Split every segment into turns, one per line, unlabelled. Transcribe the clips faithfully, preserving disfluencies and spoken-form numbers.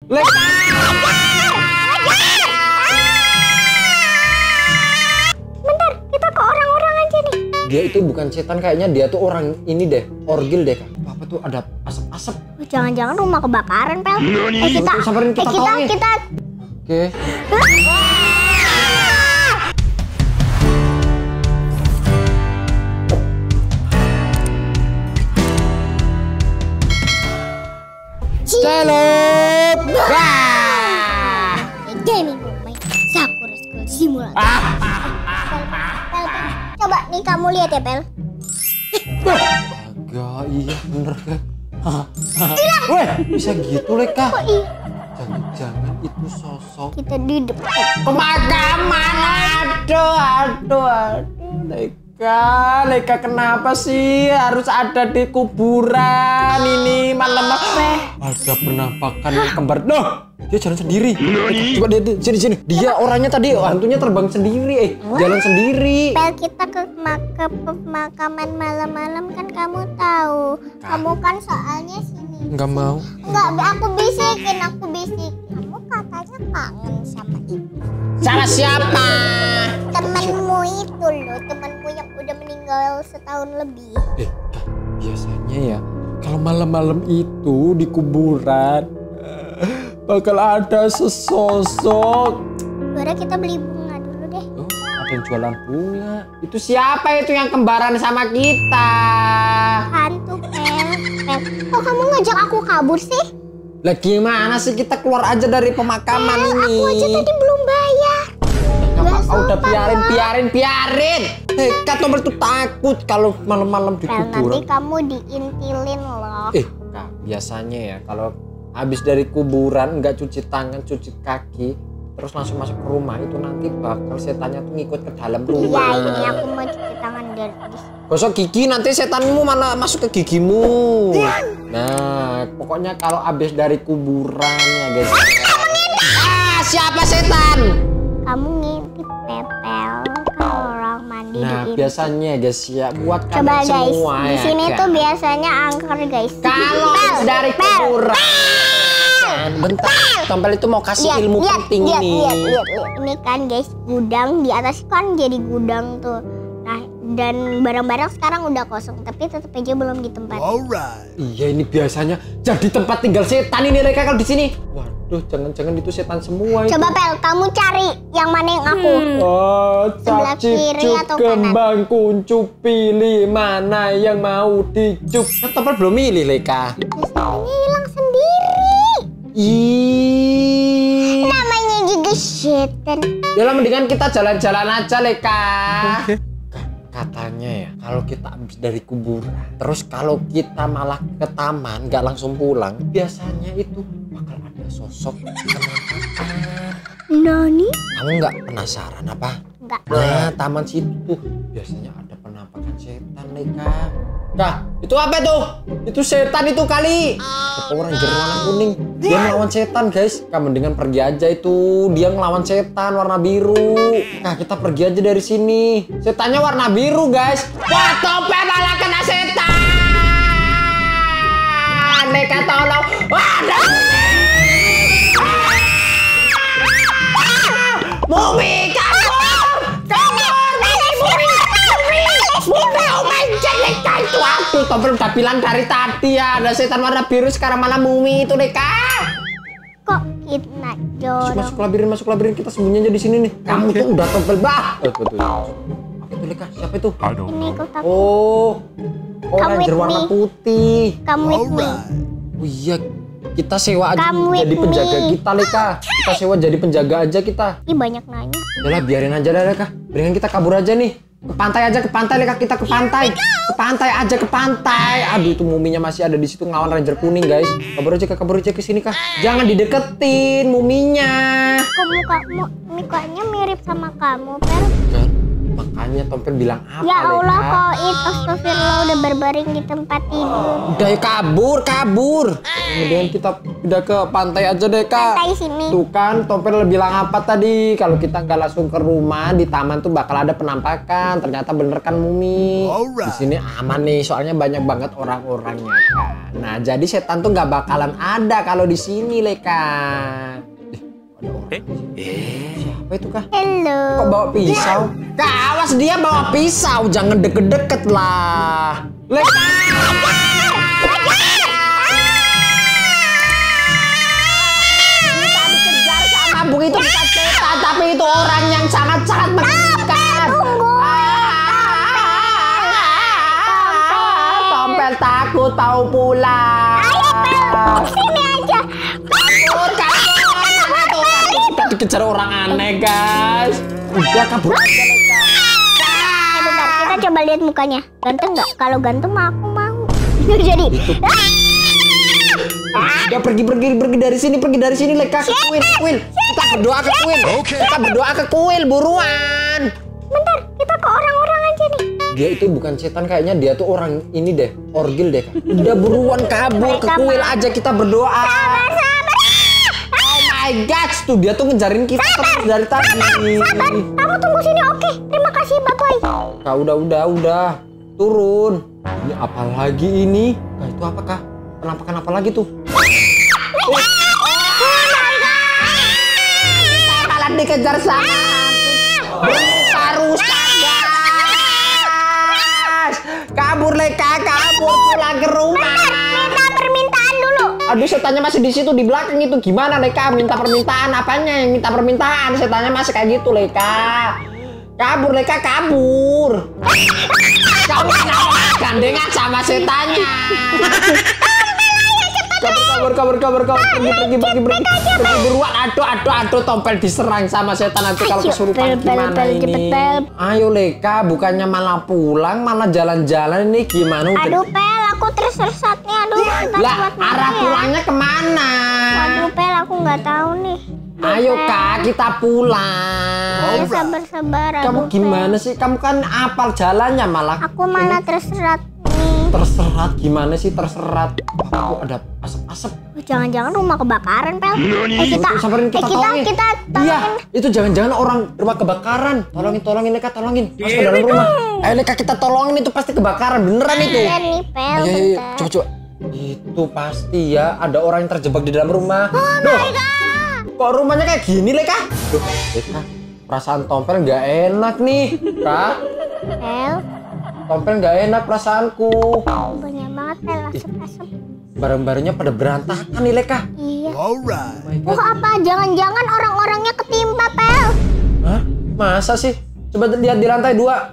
Leka.
Bentar, kita ke orang-orang aja nih.
Dia itu bukan setan, kayaknya dia tuh orang ini deh, orgil deh kak. Apa tuh ada asap-asap?
Oh, jangan-jangan rumah kebakaran, Pel. Eh kita,
Tuh, samperin kita
eh kita,
tolongin.
kita.
Oke. Celup. Wah.
Gaming main Sakura School Simulator.
Ah.
Pel, Pel, Pel. Coba nih kamu lihat ya, Pel.
Agak iya bener kak. Weh, bisa gitu Leka.
Oh iya,
Jangan-jangan itu sosok
kita di depan.
pemakaman. Aduh, aduh, aduh, Leka, Leka kenapa sih harus ada di kuburan ini malam? Ada penampakan kembar. Noh, dia jalan sendiri. Coba dia, dia sini sini. Dia orangnya tadi hantunya terbang sendiri, eh jalan sendiri.
Pel, kita ke, ma- ke pemakaman malam-malam kan kamu tahu. Kamu kan soalnya sini.
Enggak mau.
Enggak, aku bisikin, aku bisikin. Kamu katanya kangen sama ibu.
Sama siapa?
Temenmu itu loh, temanmu yang udah meninggal setahun lebih.
Eh, Kak, biasanya ya kalau malam-malam itu di kuburan bakal ada sesosok.
Suara kita beli bunga dulu deh.
Oh, ada yang jualan bunga. Itu siapa itu yang kembaran sama kita?
Hantu, Pel. Pel, kok kamu ngajak aku kabur sih?
Lah gimana sih, kita keluar aja dari pemakaman
Pel,
ini.
aku aja tadi belum bayar.
Gak
Nggak
apa-apa, udah
sopan,
biarin,
Pak.
biarin, biarin. Hei, Kak Tombel tuh takut kalau malam-malam di
Pel, nanti
kuburan.
kamu diintilin loh.
Eh, Kak, biasanya ya kalau habis dari kuburan nggak cuci tangan, cuci kaki, terus langsung masuk ke rumah, itu nanti bakal setannya tuh ngikut ke dalam
Iya,
rumah.
ini aku mau cuci tangan dari di
Gosok gigi, nanti setanmu mana masuk ke gigimu. Nah, pokoknya kalau habis dari kuburan ya guys. Ah, siapa setan?
Kamu ngintip, Pepel, kalau orang mandi
Nah,
diintip.
biasanya guys ya buat
Coba
kalian
guys,
semua
di
ya,
sini
kan?
tuh biasanya angker guys.
Kalau
Pel,
dari
Pel.
kuburan. Bentar, Tombel itu mau kasih
Lihat,
ilmu
lihat,
penting
lihat,
ini.
lihat, lihat, lihat. Ini kan guys, gudang di atas kan jadi gudang tuh. Nah, dan barang-barang sekarang udah kosong, tapi tetap aja belum ditempatin.
Alright.
Iya, ini biasanya jadi tempat tinggal setan ini mereka kalau di sini. Waduh, jangan-jangan itu setan semua itu.
Coba Pel, kamu cari yang mana yang aku.
Oh,
Sebelah
cacip
kiri
cup
atau
kembang kuncup, pilih mana yang mau dicup. Kan Tombel belum milih, Leka.
Biasanya hilang sendiri.
Ih.
Namanya juga setan.
Ya lah, mendingan kita jalan-jalan aja, Leka. Katanya ya, kalau kita habis dari kuburan, terus kalau kita malah ke taman, nggak langsung pulang, biasanya itu bakal ada sosok penampakan.
Nani?
Kamu nggak penasaran apa?
Enggak.
Nah, taman situ tuh biasanya ada penampakan setan, Leka. Nah, itu apa tuh? Itu setan itu kali. Ada Power Ranger warna kuning. Dia ngelawan setan, guys. Kamu mendingan pergi aja itu. Dia ngelawan setan warna biru. Nah, kita pergi aja dari sini. Setannya warna biru, guys. Wah, Tombel malah kena setan. Leka tolong. Wah, Mumi, kabur! Kabur! Mumi, Mumi, Mumi! Mumi, oh my God, Leka itu aku. Tombel udah bilang dari tadi ya, ada setan warna biru, sekarang malah Mumi itu, Leka.
Kok kita
Masuk,
jorok?
masuk labirin, masuk labirin, kita sembunyi aja di sini nih. Kamu tuh udah Tombel bah. Eh, betul. Apa itu, Leka? Siapa itu?
I don't
Ini
know.
kotak.
Oh, oh
Come
Ranger
with
warna
me.
putih.
Kamu with me.
Alright.
Oh iya, kita sewa aja
Come with
jadi penjaga
me.
kita, Leka. Kita sewa jadi penjaga aja kita.
Ih, banyak nanya.
Yalah, biarin aja lah, Leka. Biarin kita kabur aja nih. Ke pantai aja, ke pantai, Leka. Kita ke pantai. Ke pantai aja, ke pantai. Aduh, itu muminya masih ada di situ ngelawan Ranger kuning, guys. Kabur aja, Kak. Kabur aja ke sini, Kak. Jangan dideketin muminya.
Kok mukamu, mukanya mirip sama kamu, Pel?
Kan? Makanya Tompel bilang apa?
Ya Allah,
Leka?
Koit, astagfirullah udah berbaring di tempat tidur.
Udah ya, kabur, kabur. Kemudian kita udah ke pantai aja deh Kak.
Pantai sini.
Tuh kan Tompel bilang apa tadi? Kalau kita nggak langsung ke rumah di taman tuh bakal ada penampakan. Ternyata bener kan Mumi. Di sini aman nih, soalnya banyak banget orang-orangnya kan. Nah jadi setan tuh nggak bakalan ada kalau di sini Leka. Eh, ada orang. Eh, siapa itu Kak?
Halo.
Kok bawa pisau? Kak, awas dia bawa pisau, jangan deket-deket lah. Leka! Kita dikejar sama bung itu bukan setan, tapi itu orang yang sangat-sangat menakutkan. Tompel takut tahu pulang.
Sini aja.
Kabur, kabur. Kita dikejar orang aneh guys. Udah kabur aja Leka.
Eh, bentar, kita coba lihat mukanya. Ganteng nggak? Kalau ganteng mah aku mau. Jadi.
Udah pergi pergi pergi dari sini pergi dari sini Leka ke kuil kuil. Kita berdoa ke kuil. Kita berdoa ke kuil buruan.
Bentar, kita ke orang-orang aja nih.
Dia itu bukan setan kayaknya, dia tuh orang ini deh, orgil deh Kak. Udah buruan kabur ke kuil aja kita berdoa. Oh my god, tuh dia tuh ngejarin kita terus dari tadi.
Sabar, kamu tunggu sini, oke? Terima kasih, bye-bye.
Kak udah udah udah turun. Ini apa lagi ini? Nah itu apa Kak? Penampakan apa lagi tuh? Oh, kita malah dikejar sama rusa rusa guys. Kabur Leka, kabur pulang ke rumah.
Minta permintaan dulu.
Aduh setannya masih di situ di belakang itu gimana Leka? Minta permintaan apanya yang minta permintaan? Setannya masih kayak gitu Leka. Kabur Leka, kabur. Kamu kenapa gandengan sama setannya? Kabur, kabur, kabur, kabur, kabur, pergi, pergi, pergi, pergi, pergi buruan. Aduh, aduh, aduh, Tompel diserang sama setan nanti kalau kesurupan gimana ini? Ayo Leka, bukannya malah pulang, malah jalan-jalan ini gimana?
Aduh Pel, aku tersesat nih. Aduh, kita
Lah,
buat mana
arah
ya?
pulangnya kemana?
Waduh Pel, aku nggak tahu nih.
Ayo
Pel.
Kak, kita pulang.
Ayo sabar-sabar.
Kamu
aduh,
gimana
Pel.
sih? Kamu kan apal jalannya malah.
Aku mana terserat nih.
Terserat gimana sih terserat? Oh, ada asap-asap.
Oh, jangan-jangan rumah kebakaran, Pel. Eh, kita,
Sabarin, kita
eh, kita,
tolongin.
kita
Iya,
tolongin.
itu jangan-jangan orang rumah kebakaran. Tolongin, tolongin Leka, tolongin. Masuk ke dalam rumah. Ayo Leka, kita tolongin, itu pasti kebakaran beneran itu.
Iya nih, Pel.
Ayo, ayo, ayo,
bentar.
coba, coba. Itu pasti ya ada orang yang terjebak di dalam rumah.
Oh
Duh,
my God.
kok rumahnya kayak gini Leka? Duh, Leka, perasaan Tompel nggak enak nih, Kak.
Pel,
Tompel nggak enak perasaanku.
banyak banget, Pel, asap-asap.
Barang-barangnya pada berantakan nih Leka.
Iya.
Alright.
Oh my
Oh,
God.
apa? Jangan-jangan orang-orangnya ketimpa, Pel.
Hah? Masa sih? Coba lihat di lantai dua.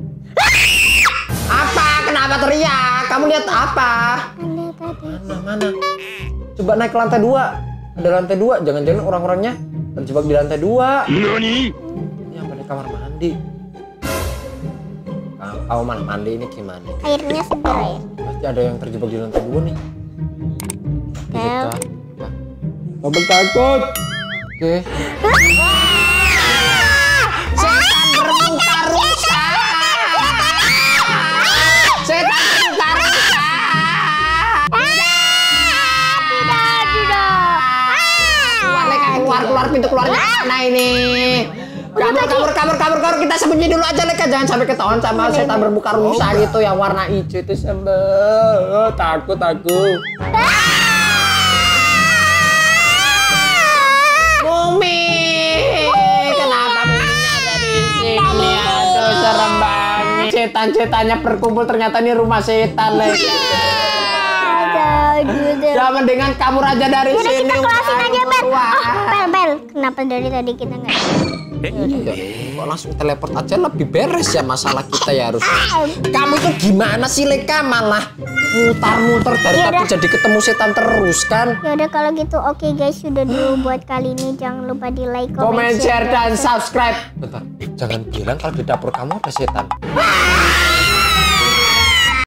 Apa? Kenapa teriak? Kamu lihat apa?
Ada tadi.
Mana, mana? Coba naik ke lantai dua. Ada lantai dua. Jangan-jangan orang-orangnya terjebak di lantai dua.
Nani?
Ini apa nih kamar mandi? Ka- Kamar mandi ini gimana?
Airnya segar ya.
Pasti ada yang terjebak di lantai dua nih.
Pel.
Kamu takut? Oke. Setan bermuka rusa. Setan bermuka rusa.
Tidak, tidak.
Keluar, Leka, keluar, keluar pintu keluarnya mana ini? Kabur, kabur, kabur, kabur, kabur. Kita sembunyi dulu aja Leka, jangan sampai ketahuan sama setan bermuka rusa gitu yang warna hijau itu sembel. Takut aku. Mumi, kenapa Muminya ada di sini? Aduh, serem banget. Setan-setannya berkumpul, ternyata ini rumah setan Leka. Ya mendingan kabur aja dari
Yaudah,
sini.
kita kelasin
Udah,
aja, Pel.
keluar.
Oh, Pel, Pel. Kenapa dari tadi kita nggak?
Iya, kok langsung teleport aja lebih beres ya masalah kita ya harus. Kamu itu gimana sih Leka, malah mutar-muter dari
Yaudah.
tadi jadi ketemu setan terus kan?
Ya udah kalau gitu oke guys, sudah dulu buat kali ini. Jangan lupa di like,
Comment, share, dan subscribe. Bentar, jangan bilang kalau di dapur kamu ada setan.